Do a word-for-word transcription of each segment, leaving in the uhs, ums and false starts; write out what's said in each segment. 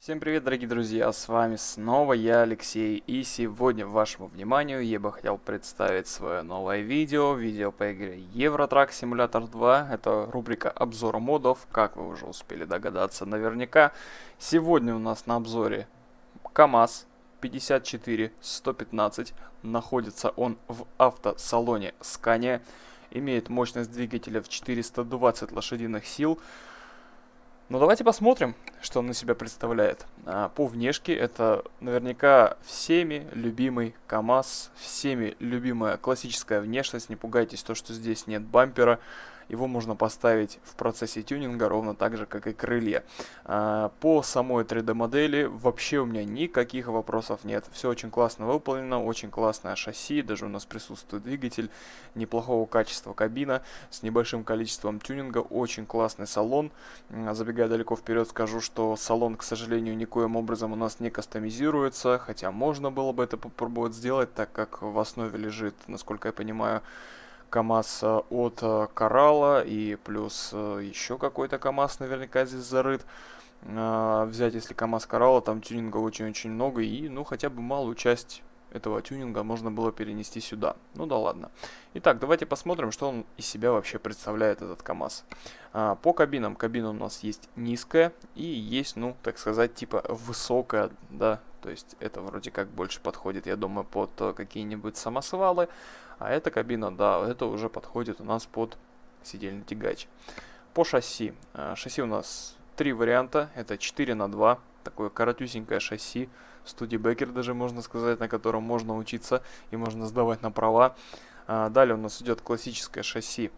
Всем привет, дорогие друзья, с вами снова я, Алексей, и сегодня вашему вниманию я бы хотел представить свое новое видео, видео по игре Евротрак Симулятор два, это рубрика обзора модов, как вы уже успели догадаться наверняка. Сегодня у нас на обзоре КамАЗ пятьдесят четыре сто пятнадцать, находится он в автосалоне Scania, имеет мощность двигателя в четыреста двадцать лошадиных сил. Ну давайте посмотрим, что он из себя представляет. А, по внешке это наверняка всеми любимый КамАЗ, всеми любимая классическая внешность. Не пугайтесь то, что здесь нет бампера. Его можно поставить в процессе тюнинга ровно так же, как и крылья. А, по самой три дэ модели вообще у меня никаких вопросов нет. Все очень классно выполнено, очень классное шасси, даже у нас присутствует двигатель, неплохого качества кабина с небольшим количеством тюнинга, очень классный салон. А, забегая далеко вперед, скажу, что салон, к сожалению, никоим образом у нас не кастомизируется, хотя можно было бы это попробовать сделать, так как в основе лежит, насколько я понимаю, КамАЗ от Коралла и плюс еще какой-то КамАЗ наверняка здесь зарыт. Взять, если КамАЗ Коралла, там тюнинга очень-очень много, и ну хотя бы малую часть этого тюнинга можно было перенести сюда. Ну да ладно. Итак, давайте посмотрим, что он из себя вообще представляет, этот КамАЗ. А, по кабинам. Кабина у нас есть низкая и есть, ну, так сказать, типа высокая, да. То есть это вроде как больше подходит, я думаю, под какие-нибудь самосвалы. А эта кабина, да, это уже подходит у нас под сидельный тягач. По шасси. А, шасси у нас три варианта. Это четыре на два. Такое коротюсенькое шасси. Студебекер даже можно сказать, на котором можно учиться и можно сдавать на права. А, далее у нас идет классическое шасси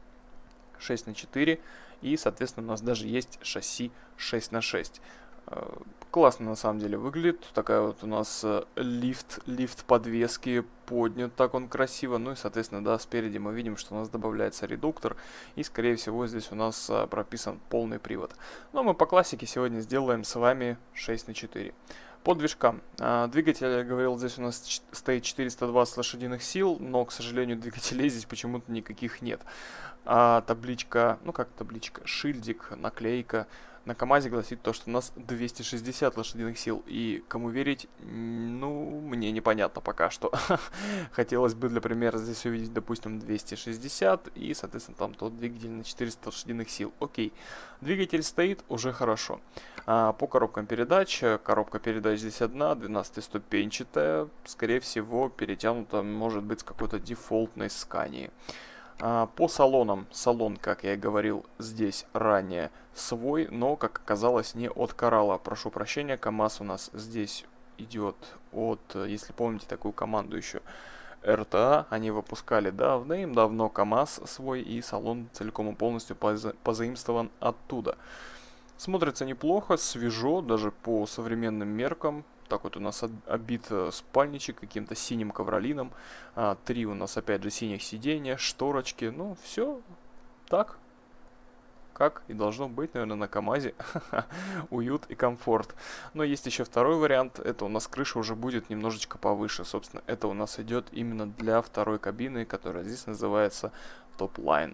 шесть на четыре. И, соответственно, у нас даже есть шасси шесть на шесть. Классно на самом деле выглядит. Такая вот у нас лифт, лифт подвески поднят, так он красиво. Ну и, соответственно, да, спереди мы видим, что у нас добавляется редуктор. И, скорее всего, здесь у нас прописан полный привод. Но мы по классике сегодня сделаем с вами шесть на четыре. По движкам. Двигатель, я говорил, здесь у нас стоит четыреста двадцать лошадиных сил, но, к сожалению, двигателей здесь почему-то никаких нет. А табличка, ну как табличка, шильдик, наклейка на КамАЗе гласит то, что у нас двести шестьдесят лошадиных сил. И кому верить, ну, мне непонятно пока что. Хотелось бы для примера здесь увидеть, допустим, двести шестьдесят и, соответственно, там тот двигатель на четыреста лошадиных сил. Окей, двигатель стоит, уже хорошо. А, по коробкам передач, коробка передач здесь одна, двенадцатиступенчатая, скорее всего, перетянута, может быть, с какой-то дефолтной Scania. По салонам. Салон, как я и говорил здесь ранее, свой, но, как оказалось, не от Коралла. Прошу прощения, КамАЗ у нас здесь идет от, если помните такую команду еще, эр тэ а. Они выпускали давным-давно КамАЗ свой, и салон целиком и полностью поза позаимствован оттуда. Смотрится неплохо, свежо, даже по современным меркам. Так вот у нас обит спальничек каким-то синим ковролином. А, три у нас опять же синих сиденья, шторочки. Ну, все так, как и должно быть, наверное, на КамАЗе. Уют и комфорт. Но есть еще второй вариант. Это у нас крыша уже будет немножечко повыше. Собственно, это у нас идет именно для второй кабины, которая здесь называется топ-лайн.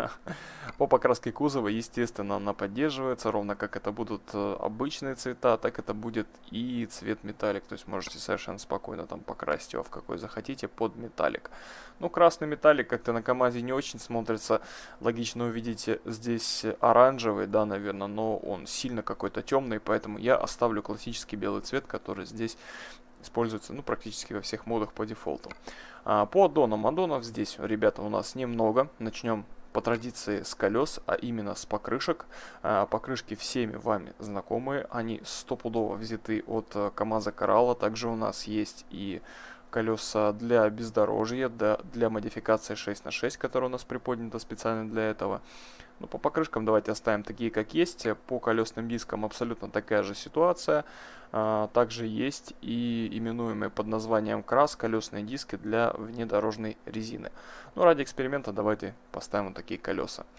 По покраске кузова, естественно, она поддерживается, ровно как это будут обычные цвета, так это будет и цвет металлик. То есть можете совершенно спокойно там покрасить его в какой захотите под металлик. Ну, красный металлик как-то на КамАЗе не очень смотрится. Логично увидите здесь оранжевый, да, наверное, но он сильно какой-то темный, поэтому я оставлю классический белый цвет, который здесь используется, ну, практически во всех модах по дефолту. А, по аддонам. Аддонов здесь, ребята, у нас немного. Начнем по традиции с колес, а именно с покрышек. А, покрышки всеми вами знакомые. Они стопудово взяты от КамАЗа Коралла. Также у нас есть и колеса для бездорожья, для, для модификации шесть на шесть, которая у нас приподнята специально для этого. Ну, по покрышкам давайте оставим такие, как есть. По колесным дискам абсолютно такая же ситуация. А, также есть и именуемые под названием крас колесные диски для внедорожной резины. Ну, ради эксперимента давайте поставим вот такие колеса.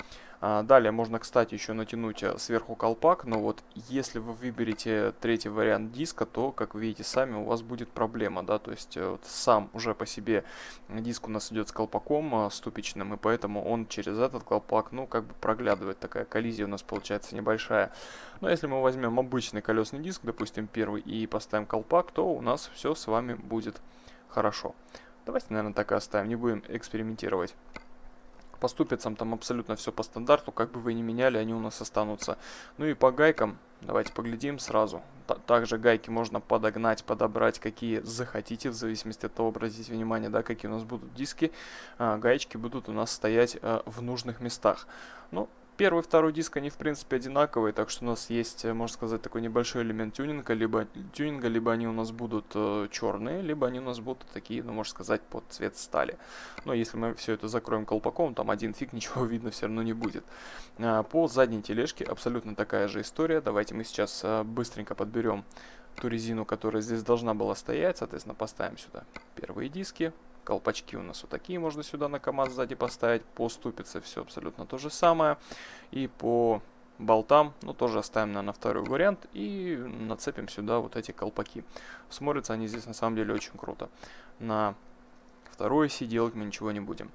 А, далее можно, кстати, еще натянуть сверху колпак, но вот если вы выберете третий вариант диска, то, как вы видите сами, у вас будет проблема, да, то есть вот сам уже по себе диск у нас идет с колпаком ступичным, и поэтому он через этот колпак, ну, как бы проглядывает, такая коллизия у нас получается небольшая. Но если мы возьмем обычный колесный диск, допустим, первый, и поставим колпак, то у нас все с вами будет хорошо. Давайте, наверное, так и оставим, не будем экспериментировать. По ступицам там абсолютно все по стандарту, как бы вы ни меняли, они у нас останутся. Ну и по гайкам, давайте поглядим сразу. Также гайки можно подогнать, подобрать, какие захотите, в зависимости от того, обратите внимание, да, какие у нас будут диски. А, гаечки будут у нас стоять а, в нужных местах. Ну, первый и второй диск, они в принципе одинаковые, так что у нас есть, можно сказать, такой небольшой элемент тюнинга, либо тюнинга, либо они у нас будут э, черные, либо они у нас будут такие, ну, можно сказать, под цвет стали. Но если мы все это закроем колпаком, там один фиг, ничего видно все равно не будет. А, по задней тележке абсолютно такая же история. Давайте мы сейчас э, быстренько подберем ту резину, которая здесь должна была стоять, соответственно, поставим сюда первые диски. Колпачки у нас вот такие, можно сюда на КамАЗ сзади поставить. По ступице все абсолютно то же самое. И по болтам, ну, тоже оставим, наверное, второй вариант. И нацепим сюда вот эти колпаки. Смотрятся они здесь на самом деле очень круто. На второй оси делать мы ничего не будем.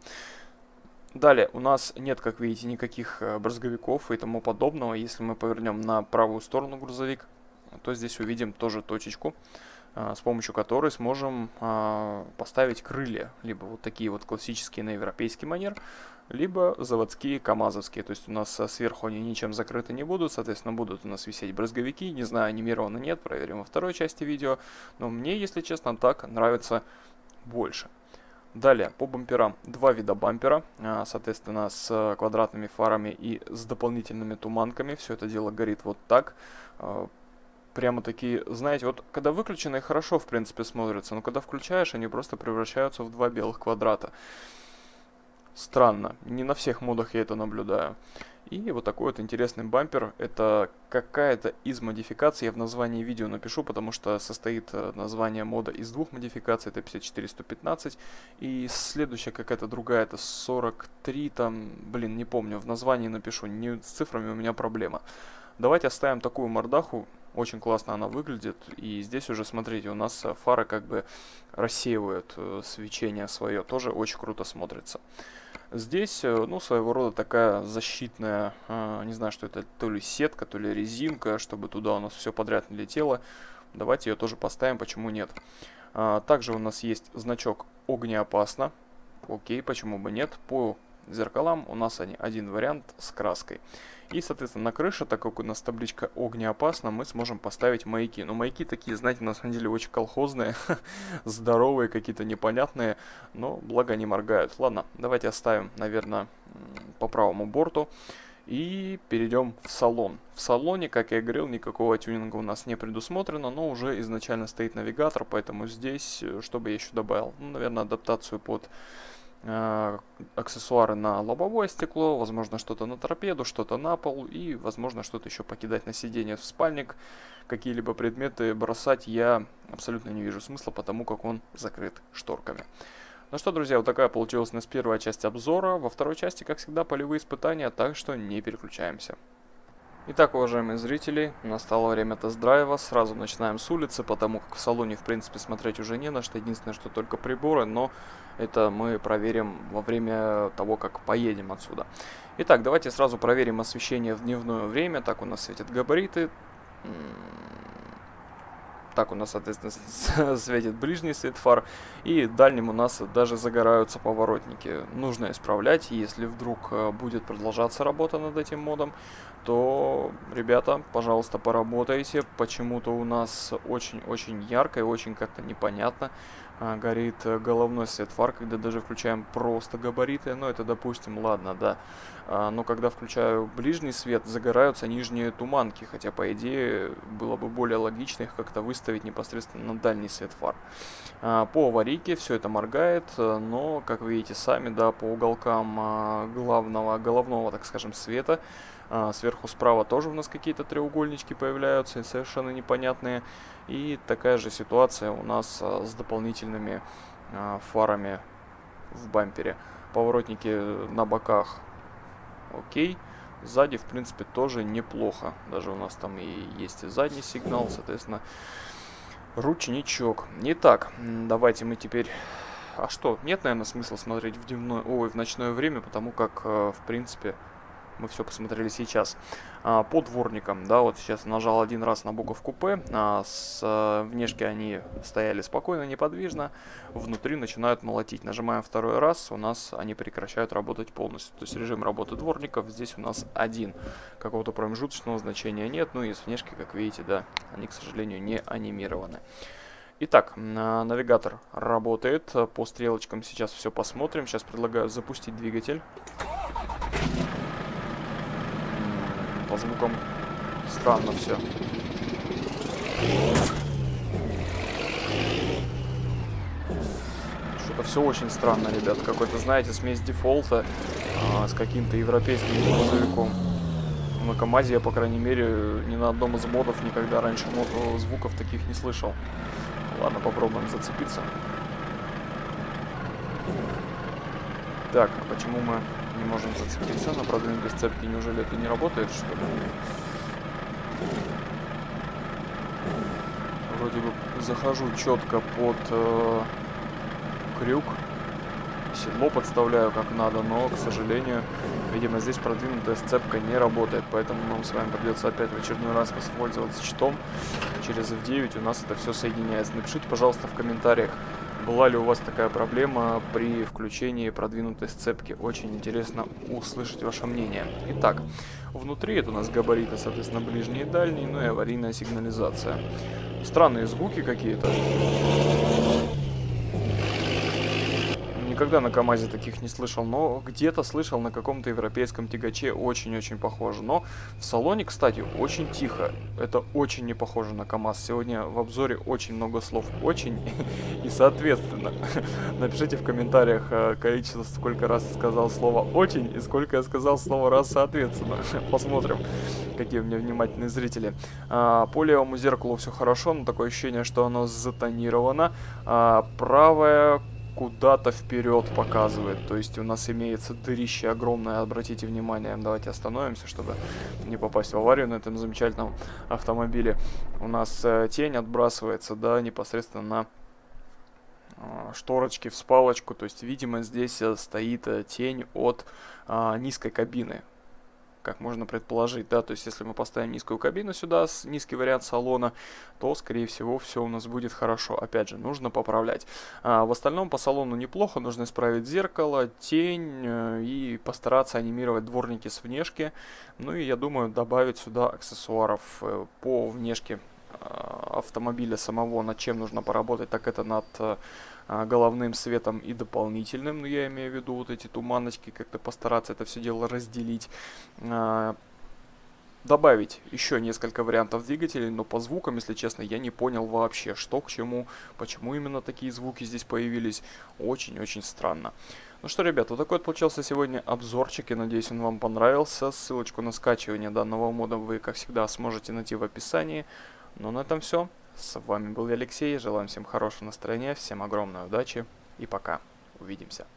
Далее у нас нет, как видите, никаких брызговиков и тому подобного. Если мы повернем на правую сторону грузовик, то здесь увидим тоже точечку, с помощью которой сможем а, поставить крылья. Либо вот такие вот классические на европейский манер, либо заводские камазовские. То есть у нас сверху они ничем закрыты не будут, соответственно, будут у нас висеть брызговики. Не знаю, анимировано нет, проверим во второй части видео. Но мне, если честно, так нравится больше. Далее, по бамперам. Два вида бампера, а, соответственно, с квадратными фарами и с дополнительными туманками. Все это дело горит вот так. Прямо такие, знаете, вот когда выключенные хорошо, в принципе, смотрятся, но когда включаешь, они просто превращаются в два белых квадрата. Странно, не на всех модах я это наблюдаю. И вот такой вот интересный бампер, это какая-то из модификаций, я в названии видео напишу, потому что состоит название мода из двух модификаций, это пятьдесят четыре сто пятнадцать, и следующая какая-то другая, это сорок три, там, блин, не помню, в названии напишу, не, с цифрами у меня проблема. Давайте оставим такую мордаху, очень классно она выглядит, и здесь уже, смотрите, у нас фары как бы рассеивают э, свечение свое, тоже очень круто смотрится. Здесь, э, ну, своего рода такая защитная, э, не знаю, что это, то ли сетка, то ли резинка, чтобы туда у нас все подряд не летело. Давайте ее тоже поставим, почему нет. А, также у нас есть значок «Огнеопасно». Окей, почему бы нет. По зеркалам у нас они, один вариант с краской. И, соответственно, на крыше, так как у нас табличка «Огнеопасно», мы сможем поставить маяки. Но маяки такие, знаете, на самом деле очень колхозные, здоровые, какие-то непонятные, но благо они моргают. Ладно, давайте оставим, наверное, по правому борту и перейдем в салон. В салоне, как я и говорил, никакого тюнинга у нас не предусмотрено, но уже изначально стоит навигатор, поэтому здесь, что бы я еще добавил? Ну, наверное, адаптацию под аксессуары на лобовое стекло, возможно, что-то на торпеду, что-то на пол и, возможно, что-то еще покидать на сиденье в спальник. Какие-либо предметы бросать я абсолютно не вижу смысла, потому как он закрыт шторками. Ну что, друзья, вот такая получилась у нас первая часть обзора. Во второй части, как всегда, полевые испытания, так что не переключаемся. Итак, уважаемые зрители, настало время тест-драйва. Сразу начинаем с улицы, потому как в салоне, в принципе, смотреть уже не на что. Единственное, что только приборы, но это мы проверим во время того, как поедем отсюда. Итак, давайте сразу проверим освещение в дневное время. Так, у нас светят габариты. Так, у нас, соответственно, светит ближний свет фар. И дальним у нас даже загораются поворотники. Нужно исправлять. Если вдруг будет продолжаться работа над этим модом, то, ребята, пожалуйста, поработайте. Почему-то у нас очень-очень ярко и очень как-то непонятно горит головной свет фар, когда даже включаем просто габариты. Ну, это, допустим, ладно, да. Но когда включаю ближний свет, загораются нижние туманки. Хотя, по идее, было бы более логично их как-то выставить непосредственно на дальний свет фар. По аварийке все это моргает, но, как вы видите сами, да, по уголкам главного, головного, так скажем, света, сверху справа тоже у нас какие-то треугольнички появляются, совершенно непонятные. И такая же ситуация у нас с дополнительными фарами в бампере. Поворотники на боках окей. Сзади, в принципе, тоже неплохо. Даже у нас там и есть и задний сигнал, соответственно, ручничок. Итак, давайте мы теперь... А что? Нет, наверное, смысла смотреть в дневное... Ой, в ночное время, потому как, в принципе... Мы все посмотрели сейчас. А, по дворникам, да, вот сейчас нажал один раз на буковку П. А, с а, внешки они стояли спокойно, неподвижно. Внутри начинают молотить. Нажимаем второй раз, у нас они прекращают работать полностью. То есть режим работы дворников здесь у нас один. Какого-то промежуточного значения нет. Ну и с внешки, как видите, да, они, к сожалению, не анимированы. Итак, навигатор работает. По стрелочкам сейчас все посмотрим. Сейчас предлагаю запустить двигатель. По звукам странно все. Что-то все очень странно, ребят. Какой-то, знаете, смесь дефолта а, с каким-то европейским грузовиком. На КамАЗе я, по крайней мере, ни на одном из модов никогда раньше звуков таких не слышал. Ладно, попробуем зацепиться. Так, а почему мы не можем зацепиться? На продвинутой сцепке неужели это не работает, что ли? Вроде бы захожу четко под э, крюк. Седло подставляю как надо, но, к сожалению, видимо, здесь продвинутая сцепка не работает. Поэтому нам с вами придется опять в очередной раз воспользоваться читом. Через эф девять у нас это все соединяется. Напишите, пожалуйста, в комментариях, была ли у вас такая проблема при включении продвинутой сцепки. Очень интересно услышать ваше мнение. Итак, внутри это у нас габариты, соответственно, ближние и дальние, ну и аварийная сигнализация. Странные звуки какие-то. Никогда на КамАЗе таких не слышал, но где-то слышал на каком-то европейском тягаче, очень-очень похоже. Но в салоне, кстати, очень тихо. Это очень не похоже на КамАЗ. Сегодня в обзоре очень много слов «очень» и «соответственно». Напишите в комментариях количество, сколько раз я сказал слово «очень» и сколько я сказал слово «раз соответственно». Посмотрим, какие у меня внимательные зрители. А, по левому зеркалу все хорошо, но такое ощущение, что оно затонировано. А, правое куда-то вперед показывает. То есть у нас имеется дырище огромное. Обратите внимание. Давайте остановимся, чтобы не попасть в аварию на этом замечательном автомобиле. У нас э, тень отбрасывается, да, непосредственно на э, шторочки в спалочку. То есть, видимо, здесь э, стоит э, тень от э, низкой кабины. Как можно предположить, да, то есть если мы поставим низкую кабину сюда, с низкий вариант салона, то, скорее всего, все у нас будет хорошо. Опять же, нужно поправлять. А, в остальном по салону неплохо, нужно исправить зеркало, тень э, и постараться анимировать дворники с внешки. Ну и, я думаю, добавить сюда аксессуаров э, по внешке э, автомобиля самого. Над чем нужно поработать, так это над... Э, головным светом и дополнительным, но я имею в виду вот эти туманочки, как-то постараться это все дело разделить. Добавить еще несколько вариантов двигателей, но по звукам, если честно, я не понял вообще, что к чему, почему именно такие звуки здесь появились. Очень-очень странно. Ну что, ребят, вот такой вот получился сегодня обзорчик, я надеюсь, он вам понравился. Ссылочку на скачивание данного мода вы, как всегда, сможете найти в описании. Ну, на этом все. С вами был Алексей, желаем всем хорошего настроения, всем огромной удачи и пока. Увидимся.